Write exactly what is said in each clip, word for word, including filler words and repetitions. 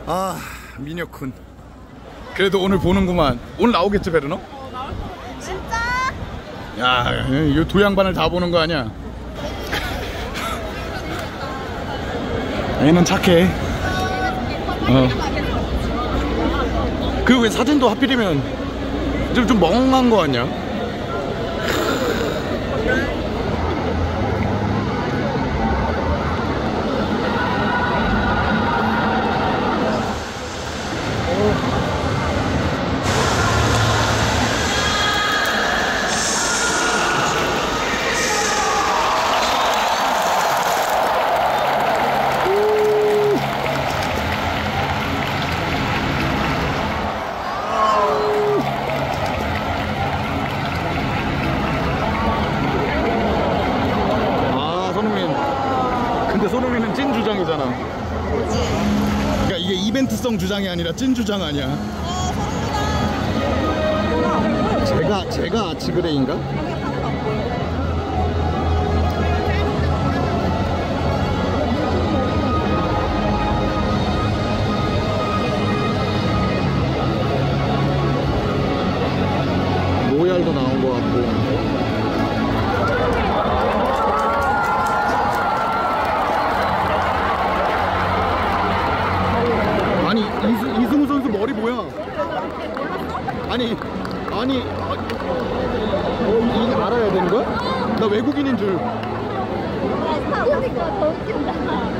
아, 미녀쿤. 그래도 오늘 보는구만. 오늘 나오겠지, 베르너? 어, 나올 거 같아. 진짜? 야, 이 두 양반을 다 보는 거 아니야? 얘는 착해. 어. 그 왜 사진도 하필이면 좀, 좀 멍한 거 아니야? 근데 손흥민은 찐 주장이잖아. 그러니까 이게 이벤트성 주장이 아니라 찐 주장 아니야. 제가 제가 아치그레인가? 로얄도 나온 것 같고. 아니 이수, 이승우 선수 머리 뭐야? 아니 아니 어, 이 알아야 되는 거야? 나 외국인인 줄. 그러니까 더 웃긴다.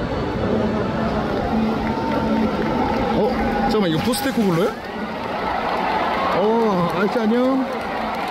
어? 잠깐만 이거 포스테코 불러요? 어 아저씨 안녕.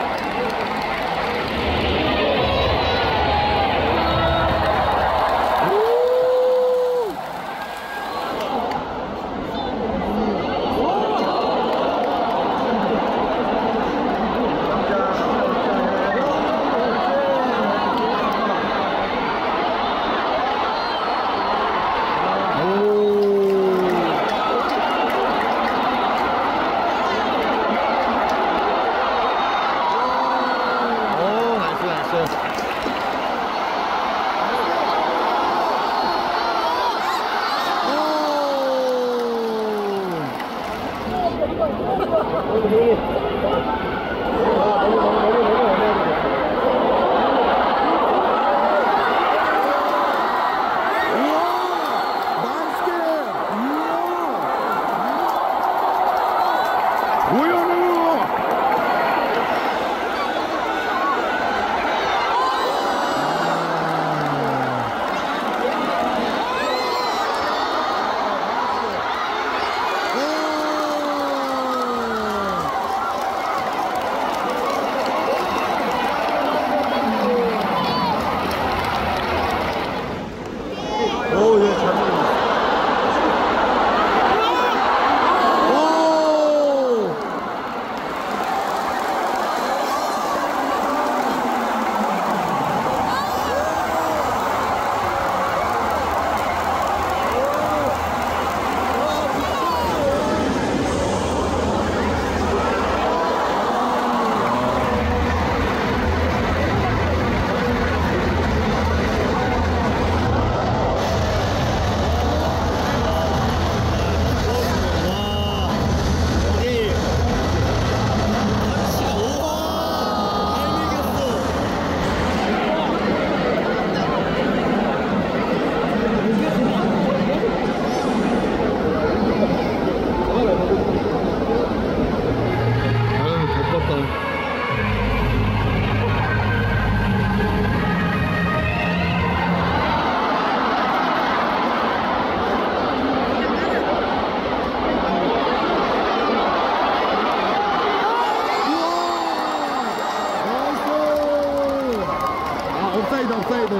업사이드 업사이드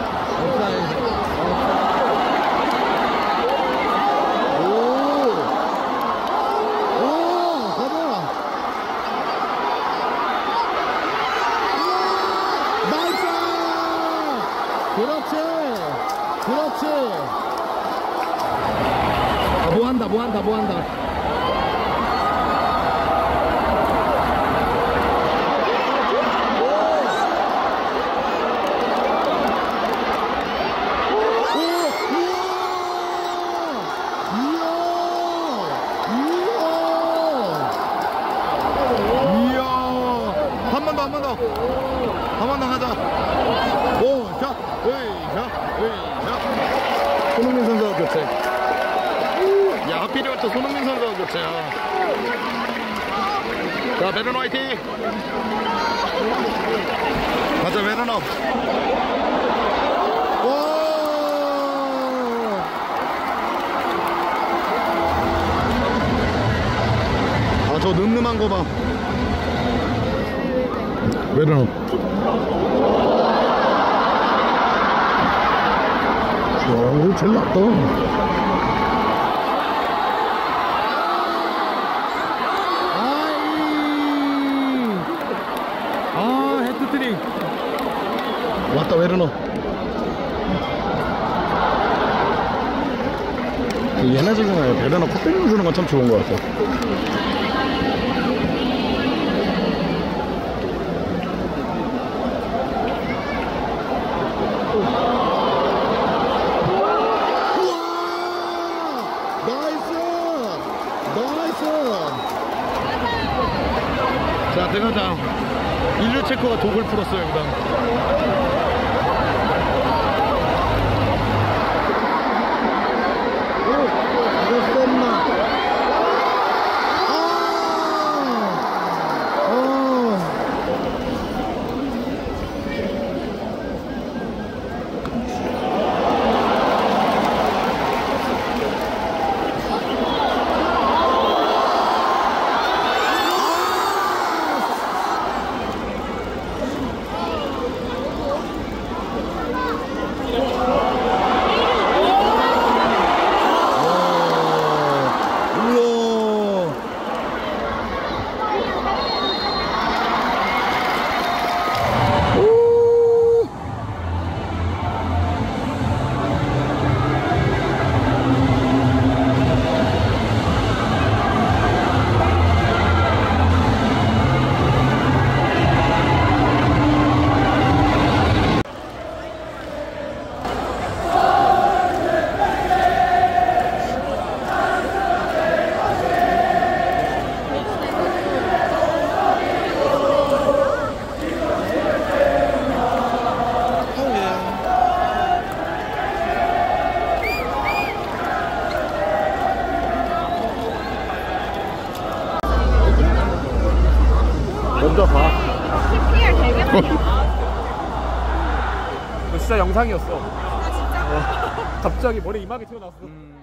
업사이드 오오 가자 나이스 그렇지 그렇지 아, 뭐한다 뭐한다 뭐한다 또 손흥민 선수가 교체야. 자, 베르너 화이팅! 가자, 베르너. 와! 아, 저 늠름한 거 봐. 베르너. 와, 이거 제일 낫다. 왔다, 베르너. 얘네 중에 베르너 컵백을 주는 건 참 좋은 것 같아. 우와! 나이스! 나이스! 자, 들어가자. 인류 체코가 독을 풀었어요, 여기다. 먼저 봐. 피피엘 되게 많이. 진짜 영상이었어. 아 진짜? 갑자기 머리 이마게 튀어나왔어. 음...